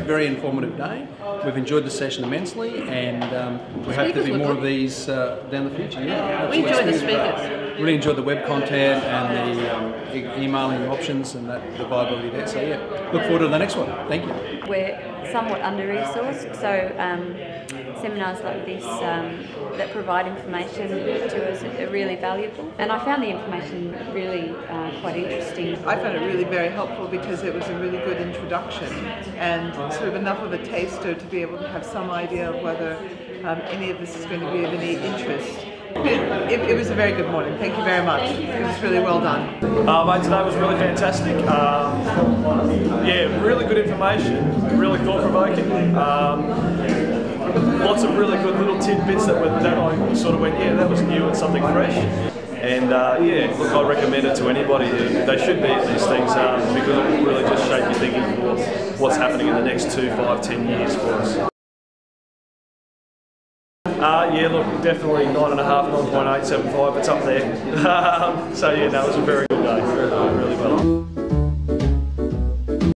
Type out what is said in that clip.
very informative day. We've enjoyed the session immensely, and we hope there'll be more of these down the future. Yeah, we enjoyed the speakers. Really enjoyed the web content and the emailing options and the viability there. So yeah, look forward to the next one. Thank you. We're somewhat under-resourced, so seminars like this that provide information to us are really valuable. And I found the information really quite interesting. I found it really very helpful because it was a really good introduction and sort of enough of a taster to be able to have some idea of whether any of this is going to be of any interest. It was a very good morning. Thank you very much. It was really well done. Mate, today was really fantastic. Yeah, really good information, really thought-provoking. Lots of really good little tidbits that I sort of went, yeah, that was new and something fresh. And yeah, look, I recommend it to anybody. They should be at these things because it will really just shape your thinking for what's happening in the next 2, 5, 10 years for us. Yeah, look, definitely 9.5, 9.875, it's up there. So yeah, that was a very good day, really well.